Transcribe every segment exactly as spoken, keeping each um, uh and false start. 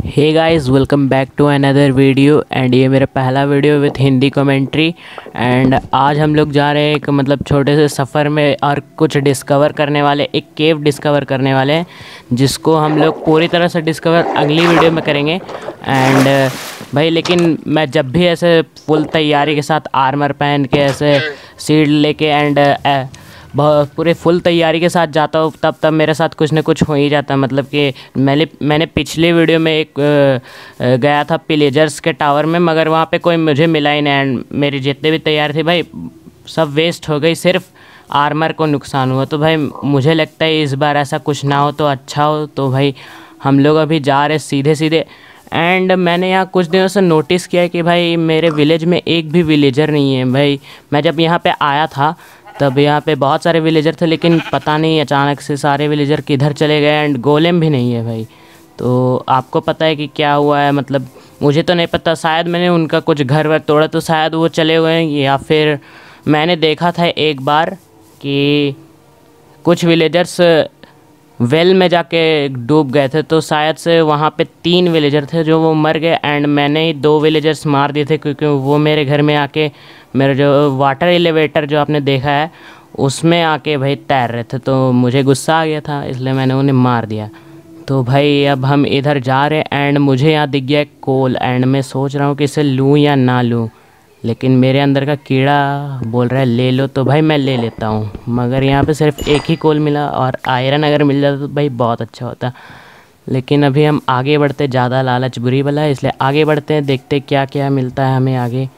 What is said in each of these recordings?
Hey guys, welcome back to another video. And ये मेरा पहला video with Hindi commentary. And आज हम लोग जा रहे हैं एक मतलब छोटे से सफ़र में और कुछ डिस्कवर करने वाले, एक केव डिस्कवर करने वाले हैं जिसको हम लोग पूरी तरह से डिस्कवर अगली वीडियो में करेंगे। एंड भाई लेकिन मैं जब भी ऐसे फुल तैयारी के साथ आर्मर पहन के ऐसे सीड लेके एंड बहुत पूरे फुल तैयारी के साथ जाता हूँ तब तब मेरे साथ कुछ ना कुछ हो ही जाता है। मतलब कि मैंने मैंने पिछले वीडियो में एक आ, गया था पिलेजर्स के टावर में, मगर वहाँ पे कोई मुझे मिला ही नहीं। एंड मेरी जितने भी तैयारी थी भाई सब वेस्ट हो गई, सिर्फ आर्मर को नुकसान हुआ। तो भाई मुझे लगता है इस बार ऐसा कुछ ना हो तो अच्छा हो। तो भाई हम लोग अभी जा रहे सीधे सीधे। एंड मैंने यहाँ कुछ दिनों से नोटिस किया कि भाई मेरे विलेज में एक भी विलेजर नहीं है। भाई मैं जब यहाँ पे आया था तब यहाँ पे बहुत सारे विलेजर थे, लेकिन पता नहीं अचानक से सारे विलेजर किधर चले गए। एंड गोलेम भी नहीं है भाई। तो आपको पता है कि क्या हुआ है? मतलब मुझे तो नहीं पता, शायद मैंने उनका कुछ घर वर तोड़ा तो शायद वो चले हुए हैं, या फिर मैंने देखा था एक बार कि कुछ विलेजर्स वेल में जाके डूब गए थे, तो शायद से वहाँ पे तीन विलेजर थे जो वो मर गए। एंड मैंने ही दो विलेजर्स मार दिए थे क्योंकि वो मेरे घर में आके मेरा जो वाटर एलिवेटर जो आपने देखा है उसमें आके भाई तैर रहे थे, तो मुझे गुस्सा आ गया था इसलिए मैंने उन्हें मार दिया। तो भाई अब हम इधर जा रहे हैं एंड मुझे यहाँ दिख गया कोल। एंड मैं सोच रहा हूँ कि इसे लूँ या ना लूँ, लेकिन मेरे अंदर का कीड़ा बोल रहा है ले लो, तो भाई मैं ले लेता हूँ। मगर यहाँ पे सिर्फ एक ही कोल मिला, और आयरन अगर मिल जाता तो भाई बहुत अच्छा होता। लेकिन अभी हम आगे बढ़ते, ज़्यादा लालच बुरी बला है इसलिए आगे बढ़ते हैं, देखते क्या क्या मिलता है हमें आगे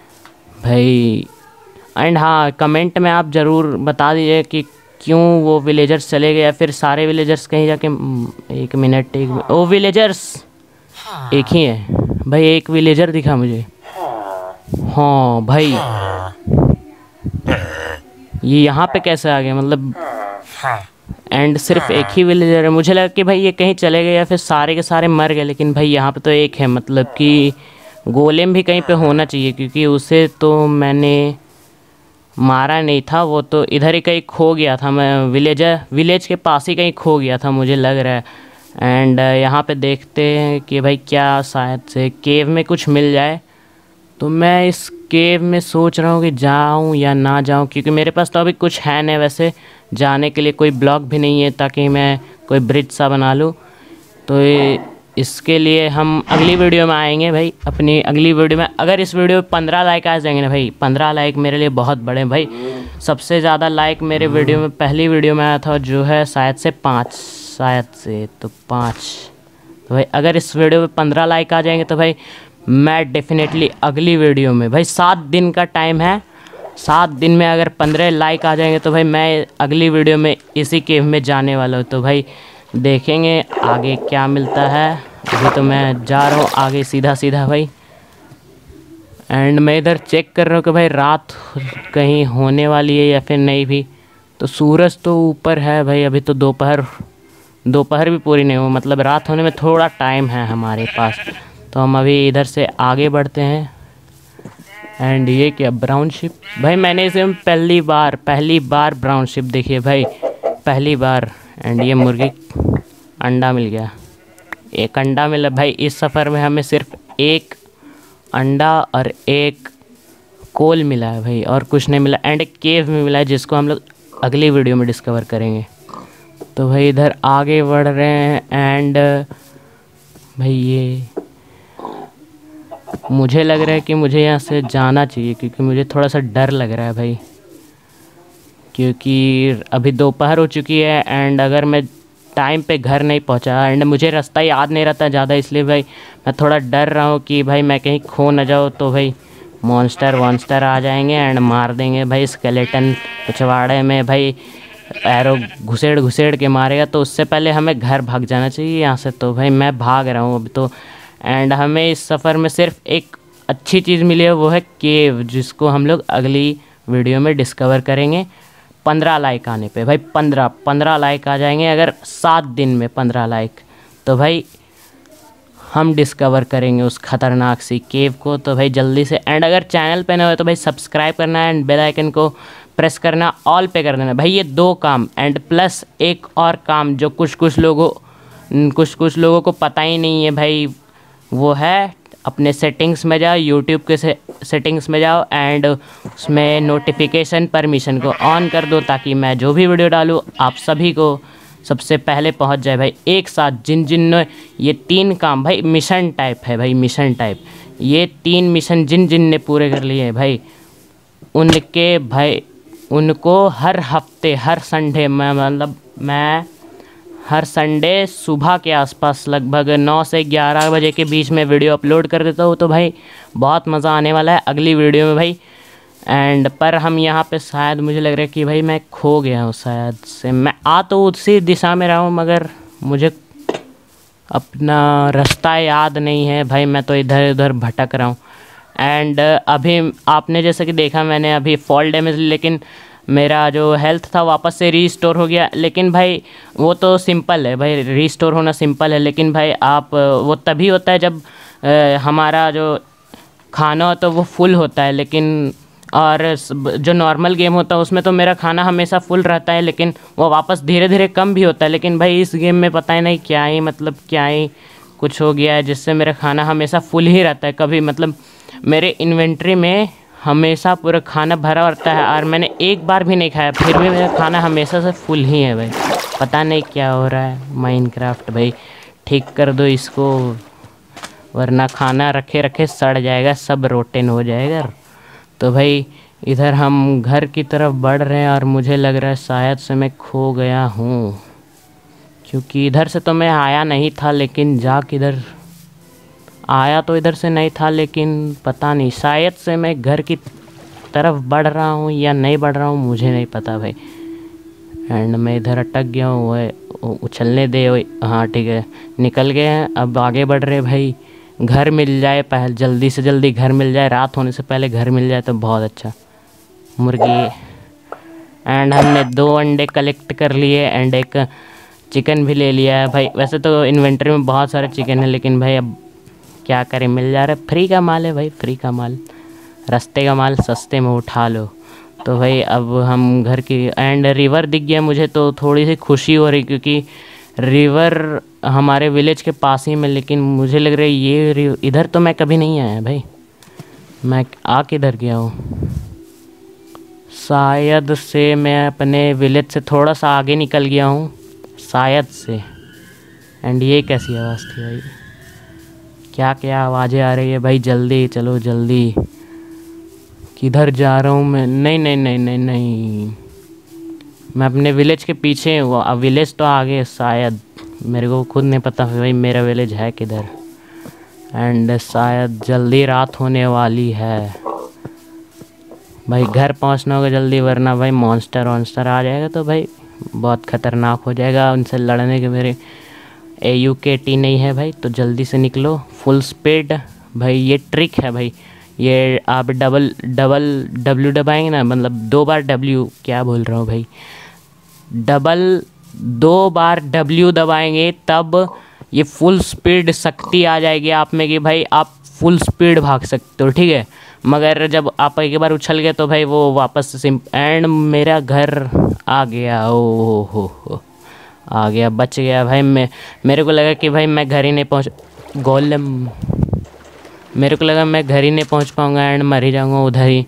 भाई। एंड हाँ, कमेंट में आप ज़रूर बता दीजिए कि क्यों वो विलेजर्स चले गए, या फिर सारे विलेजर्स कहीं जाके। एक मिनट एक मिनट, वो विलेजर्स एक ही है भाई, एक विलेजर दिखा मुझे। हाँ भाई ये यहाँ पे कैसे आ गया मतलब? एंड सिर्फ एक ही विलेजर है। मुझे लगा कि भाई ये कहीं चले गए या फिर सारे के सारे मर गए, लेकिन भाई यहाँ पे तो एक है। मतलब कि गोलेम भी कहीं पे होना चाहिए क्योंकि उसे तो मैंने मारा नहीं था, वो तो इधर ही कहीं खो गया था। मैं विलेजर विलेज के पास ही कहीं खो गया था मुझे लग रहा है। एंड यहाँ पे देखते हैं कि भाई क्या शायद से केव में कुछ मिल जाए। तो मैं इस केव में सोच रहा हूँ कि जाऊँ या ना जाऊँ, क्योंकि मेरे पास तो अभी कुछ है नहीं वैसे जाने के लिए, कोई ब्लॉक भी नहीं है ताकि मैं कोई ब्रिज सा बना लूँ। तो ये इसके लिए हम अगली वीडियो में आएंगे भाई, अपनी अगली वीडियो में। अगर इस वीडियो में पंद्रह लाइक आ जाएंगे ना भाई, पंद्रह लाइक मेरे लिए बहुत बड़े भाई। सबसे ज़्यादा लाइक मेरे वीडियो में पहली वीडियो में आया था जो है शायद से पाँच, शायद से तो पाँच। तो भाई अगर इस वीडियो में पंद्रह लाइक आ जाएंगे तो भाई मैं डेफिनेटली अगली वीडियो में, भाई सात दिन का टाइम है, सात दिन में अगर पंद्रह लाइक आ जाएंगे तो भाई मैं अगली वीडियो में इसी केव में जाने वाला हूँ। तो भाई देखेंगे आगे क्या मिलता है। अभी तो मैं जा रहा हूँ आगे सीधा सीधा भाई। एंड मैं इधर चेक कर रहा हूँ कि भाई रात कहीं होने वाली है या फिर नहीं भी। तो सूरज तो ऊपर है भाई, अभी तो दोपहर दोपहर भी पूरी नहीं हो, मतलब रात होने में थोड़ा टाइम है हमारे पास। तो हम अभी इधर से आगे बढ़ते हैं। एंड ये क्या ब्राउन शिप भाई, मैंने इसे पहली बार पहली बार ब्राउन शिप देखी है भाई, पहली बार। एंड ये मुर्गी अंडा मिल गया, एक अंडा मिला भाई। इस सफ़र में हमें सिर्फ एक अंडा और एक कोल मिला है भाई, और कुछ नहीं मिला। एंड एक केव में मिला है जिसको हम लोग अगली वीडियो में डिस्कवर करेंगे। तो भाई इधर आगे बढ़ रहे हैं। एंड भाई ये मुझे लग रहा है कि मुझे यहाँ से जाना चाहिए, क्योंकि मुझे थोड़ा सा डर लग रहा है भाई, क्योंकि अभी दोपहर हो चुकी है। एंड अगर मैं टाइम पे घर नहीं पहुँचा, एंड मुझे रास्ता याद नहीं रहता ज़्यादा, इसलिए भाई मैं थोड़ा डर रहा हूँ कि भाई मैं कहीं खो न जाऊँ तो भाई मॉन्स्टर वॉन्स्टर आ जाएंगे एंड मार देंगे भाई। स्केलेटन पिछवाड़े में भाई एरो घुसेड़ घुसेड़ के मारेगा, तो उससे पहले हमें घर भाग जाना चाहिए यहाँ से। तो भाई मैं भाग रहा हूँ अभी तो। एंड हमें इस सफ़र में सिर्फ एक अच्छी चीज़ मिली है, वो है केव, जिसको हम लोग अगली वीडियो में डिस्कवर करेंगे पंद्रह लाइक आने पे भाई। पंद्रह पंद्रह लाइक आ जाएंगे अगर सात दिन में पंद्रह लाइक, तो भाई हम डिस्कवर करेंगे उस ख़तरनाक सी केव को। तो भाई जल्दी से, एंड अगर चैनल पे ना हो तो भाई सब्सक्राइब करना है एंड बेल आइकन को प्रेस करना, ऑल पे कर देना भाई। ये दो काम एंड प्लस एक और काम जो कुछ कुछ लोगों कुछ कुछ लोगों को पता ही नहीं है भाई। वो है अपने सेटिंग्स में जाओ, यूट्यूब के से, सेटिंग्स में जाओ एंड उसमें नोटिफिकेशन परमिशन को ऑन कर दो, ताकि मैं जो भी वीडियो डालूँ आप सभी को सबसे पहले पहुंच जाए भाई। एक साथ जिन जिन ने ये तीन काम भाई मिशन टाइप है भाई, मिशन टाइप, ये तीन मिशन जिन जिन ने पूरे कर लिए हैं भाई, उनके भाई उनको हर हफ्ते हर संडे में, मतलब मैं हर संडे सुबह के आसपास लगभग नौ से ग्यारह बजे के बीच में वीडियो अपलोड कर देता हूँ। तो भाई बहुत मज़ा आने वाला है अगली वीडियो में भाई। एंड पर हम यहाँ पे शायद मुझे लग रहा है कि भाई मैं खो गया हूँ शायद से। मैं आ तो उसी दिशा में रहा हूँ मगर मुझे अपना रास्ता याद नहीं है भाई। मैं तो इधर उधर भटक रहा हूँ। एंड अभी आपने जैसे कि देखा, मैंने अभी फॉल डैमेज, लेकिन मेरा जो हेल्थ था वापस से रीस्टोर हो गया। लेकिन भाई वो तो सिंपल है भाई, रीस्टोर होना सिंपल है। लेकिन भाई आप वो तभी होता है जब आ, हमारा जो खाना हो तो वो फुल होता है। लेकिन और जो नॉर्मल गेम होता है उसमें तो मेरा खाना हमेशा फुल रहता है, लेकिन वो वापस धीरे धीरे कम भी होता है। लेकिन भाई इस गेम में पता ही नहीं क्या ही मतलब क्या ही कुछ हो गया है जिससे मेरा खाना हमेशा फुल ही रहता है। कभी मतलब मेरे इन्वेंट्री में हमेशा पूरा खाना भरा रहता है और मैंने एक बार भी नहीं खाया, फिर भी मेरा खाना हमेशा से फुल ही है भाई। पता नहीं क्या हो रहा है। माइनक्राफ्ट भाई ठीक कर दो इसको, वरना खाना रखे रखे सड़ जाएगा, सब रोटेन हो जाएगा। तो भाई इधर हम घर की तरफ बढ़ रहे हैं और मुझे लग रहा है शायद से मैं खो गया हूँ, क्योंकि इधर से तो मैं आया नहीं था। लेकिन जा किधर आया तो इधर से नहीं था, लेकिन पता नहीं शायद से मैं घर की तरफ बढ़ रहा हूँ या नहीं बढ़ रहा हूँ, मुझे नहीं पता भाई। एंड मैं इधर अटक गया हूँ। वो उछलने दे। हाँ ठीक है, निकल गए हैं। अब आगे बढ़ रहे भाई। घर मिल जाए पहले, जल्दी से जल्दी घर मिल जाए, रात होने से पहले घर मिल जाए तो बहुत अच्छा। मुर्गी। एंड हमने दो अंडे कलेक्ट कर लिए एंड एक चिकन भी ले लिया है भाई। वैसे तो इन्वेंटरी में बहुत सारे चिकन है, लेकिन भाई अब क्या करें, मिल जा रहा है। फ्री का माल है भाई, फ्री का माल, रास्ते का माल सस्ते में उठा लो। तो भाई अब हम घर की एंड रिवर दिख गया मुझे, तो थोड़ी सी खुशी हो रही, क्योंकि रिवर हमारे विलेज के पास ही में। लेकिन मुझे लग रहा है ये इधर तो मैं कभी नहीं आया भाई। मैं आ किधर गया हूँ? शायद से मैं अपने विलेज से थोड़ा सा आगे निकल गया हूँ शायद से। एंड ये कैसी आवाज़ थी भाई? क्या क्या आवाज़ें आ रही है भाई? जल्दी चलो जल्दी। किधर जा रहा हूँ मैं? नहीं नहीं नहीं नहीं नहीं, मैं अपने विलेज के पीछे हूँ। अब विलेज तो आगे शायद, मेरे को खुद नहीं पता भाई मेरा विलेज है किधर। एंड शायद जल्दी रात होने वाली है भाई। घर पहुँचना होगा जल्दी, वरना भाई मॉन्स्टर वॉन्स्टर आ जाएगा तो भाई बहुत ख़तरनाक हो जाएगा। उनसे लड़ने के मेरे ए यू के टी नहीं है भाई। तो जल्दी से निकलो, फुल स्पीड भाई। ये ट्रिक है भाई, ये आप डबल डबल डब्ल्यू दबाएंगे ना, मतलब दो बार डब्ल्यू, क्या बोल रहा हूँ भाई, डबल दो बार डब्ल्यू दबाएंगे तब ये फुल स्पीड शक्ति आ जाएगी आप में कि भाई आप फुल स्पीड भाग सकते हो, ठीक है। मगर जब आप एक बार उछल गए तो भाई वो वापस सिम। एंड मेरा घर आ गया, ओ हो हो आ गया, बच गया भाई। मैं मेरे को लगा कि भाई मैं घर ही नहीं पहुंच गोलम मेरे को लगा मैं घर ही नहीं पहुंच पाऊंगा एंड मर ही जाऊंगा उधर ही।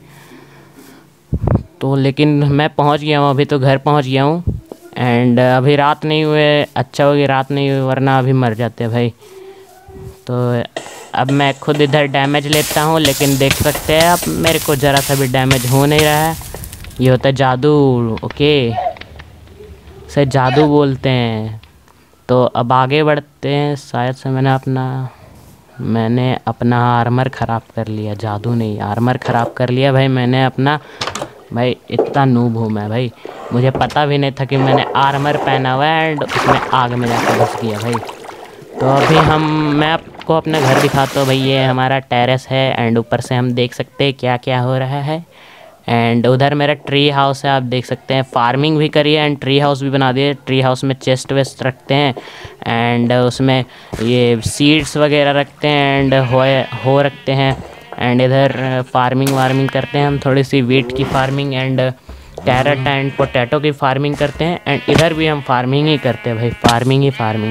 तो लेकिन मैं पहुंच गया हूं, अभी तो घर पहुंच गया हूं। एंड अभी रात नहीं हुए, अच्छा होगी रात नहीं हुई, वरना अभी मर जाते भाई। तो अब मैं खुद इधर डैमेज लेता हूं, लेकिन देख सकते हैं आप मेरे को ज़रा सा भी डैमेज हो नहीं रहा है। ये होता है जादू, ओके, से जादू बोलते हैं। तो अब आगे बढ़ते हैं। शायद से मैंने अपना मैंने अपना आर्मर ख़राब कर लिया, जादू नहीं आर्मर ख़राब कर लिया भाई मैंने अपना। भाई इतना नूब हूँ मैं भाई, मुझे पता भी नहीं था कि मैंने आर्मर पहना हुआ है एंड उसमें आग में जाकर घुस गया भाई। तो अभी हम मैं आपको अपना घर दिखाता हूँ भाई। ये हमारा टेरेस है एंड ऊपर से हम देख सकते हैं क्या क्या हो रहा है। एंड उधर मेरा ट्री हाउस है, आप देख सकते हैं। फार्मिंग भी करी है एंड ट्री हाउस भी बना दिए। ट्री हाउस में चेस्ट वेस्ट रखते हैं एंड उसमें ये सीड्स वगैरह रखते हैं एंड हो हो रखते हैं। एंड इधर फार्मिंग वार्मिंग करते हैं हम, थोड़ी सी वीट की farming and carrot and potato की फार्मिंग करते हैं। एंड इधर भी हम फार्मिंग ही करते हैं भाई, फार्मिंग ही फार्मिंग।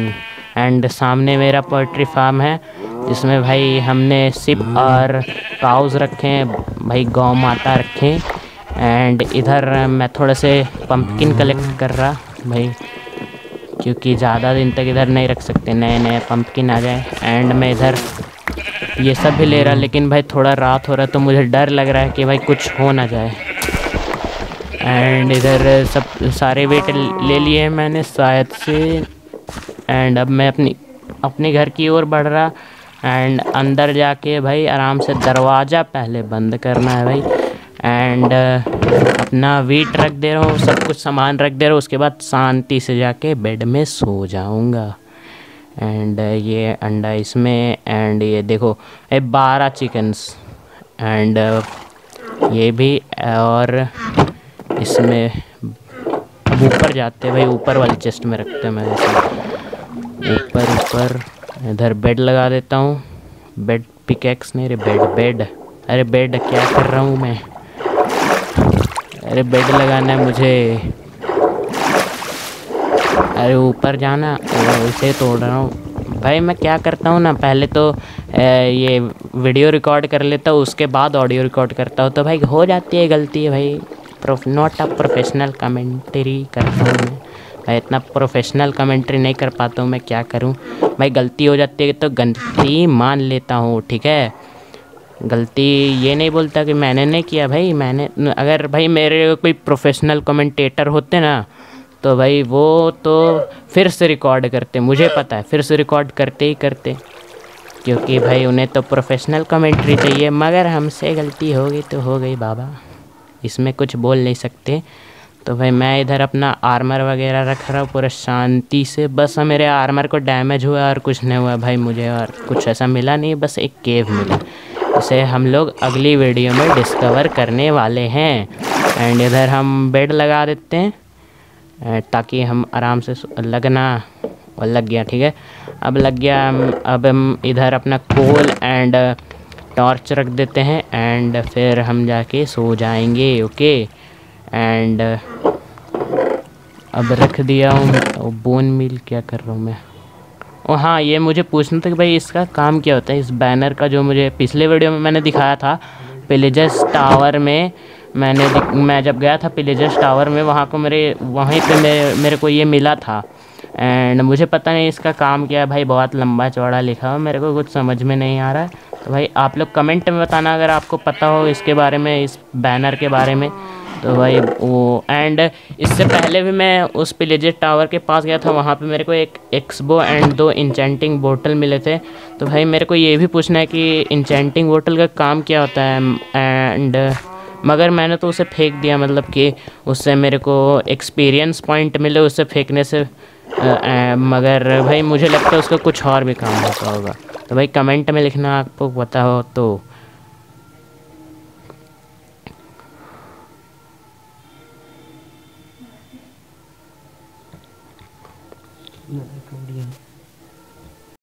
एंड सामने मेरा पोल्ट्री फार्म है जिसमें भाई हमने सिप और काउज रखे हैं भाई, गौ माता रखे। एंड इधर मैं थोड़े से पंपकिन कलेक्ट कर रहा भाई, क्योंकि ज़्यादा दिन तक इधर नहीं रख सकते, नए नए पंपकिन आ जाए। एंड मैं इधर ये सब भी ले रहा, लेकिन भाई थोड़ा रात हो रहा है तो मुझे डर लग रहा है कि भाई कुछ हो ना जाए। एंड इधर सब सारे वेट ले लिए हैं मैंने शायद से। एंड अब मैं अपनी अपने घर की ओर बढ़ रहा। एंड अंदर जाके भाई आराम से दरवाज़ा पहले बंद करना है भाई। एंड अपना वीट रख दे रहा हूँ, सब कुछ सामान रख दे रहा हूँ, उसके बाद शांति से जाके बेड में सो जाऊँगा। एंड ये अंडा इसमें, एंड ये देखो ये बारह चिकन्स, एंड ये भी, और इसमें अब ऊपर जाते हैं भाई, ऊपर वाले चेस्ट में रखते हैं मैं ऐसे ऊपर ऊपर। इधर बेड लगा देता हूँ, बेड पिकेक्स नहीं रे, बेड बेड अरे बेड क्या कर रहा हूँ मैं, अरे बेड लगाना है मुझे, अरे ऊपर जाना, इसे तोड़ रहा हूँ भाई। मैं क्या करता हूँ ना, पहले तो ये वीडियो रिकॉर्ड कर लेता हूँ, उसके बाद ऑडियो रिकॉर्ड करता हूँ, तो भाई हो जाती है गलती है भाई। Prof not a professional commentary करता हूँ मैं भाई, इतना प्रोफेशनल कमेंट्री नहीं कर पाता हूँ मैं, क्या करूँ भाई, गलती हो जाती है तो गलती मान लेता हूँ, ठीक है। गलती ये नहीं बोलता कि मैंने नहीं किया भाई, मैंने अगर भाई मेरे कोई प्रोफेशनल कमेंटेटर होते ना तो भाई वो तो फिर से रिकॉर्ड करते, मुझे पता है फिर से रिकॉर्ड करते ही करते, क्योंकि भाई उन्हें तो प्रोफेशनल कमेंट्री चाहिए। मगर हमसे गलती हो गई तो हो गई बाबा, इसमें कुछ बोल नहीं सकते। तो भाई मैं इधर अपना आर्मर वगैरह रख रहा हूँ पूरा शांति से। बस मेरे आर्मर को डैमेज हुआ और कुछ नहीं हुआ भाई, मुझे और कुछ ऐसा मिला नहीं, बस एक केव मिला। इसे हम लोग अगली वीडियो में डिस्कवर करने वाले हैं। एंड इधर हम बेड लगा देते हैं ताकि हम आराम से लगना, और लग गया, ठीक है अब लग गया। अब हम इधर अपना कोल एंड टॉर्च रख देते हैं, एंड फिर हम जाके सो जाएंगे, ओके। एंड अब रख दिया हूँ बोन मिल, क्या कर रहा हूँ मैं, ओ हाँ ये मुझे पूछना था कि भाई इसका काम क्या होता है, इस बैनर का, जो मुझे पिछले वीडियो में मैंने दिखाया था पिलेजर्स टावर में। मैंने मैं जब गया था पिलेजर्स टावर में, वहाँ को मेरे वहीं पे मेरे मेरे को ये मिला था। एंड मुझे पता नहीं इसका काम क्या है भाई, बहुत लंबा चौड़ा लिखा हो, मेरे को कुछ समझ में नहीं आ रहा है। तो भाई आप लोग कमेंट में बताना अगर आपको पता हो इसके बारे में, इस बैनर के बारे में। तो भाई वो, एंड इससे पहले भी मैं उस पिलेजेट टावर के पास गया था, वहाँ पे मेरे को एक एक्सबो एंड दो इंचेंटिंग बोतल मिले थे। तो भाई मेरे को ये भी पूछना है कि इंचेंटिंग बोतल का काम क्या होता है। एंड मगर मैंने तो उसे फेंक दिया, मतलब कि उससे मेरे को एक्सपीरियंस पॉइंट मिले उससे फेंकने से। आ, मगर भाई मुझे लगता है उसका कुछ और भी काम होता होगा। तो भाई कमेंट में लिखना आपको पता हो तो। No, I can't hear.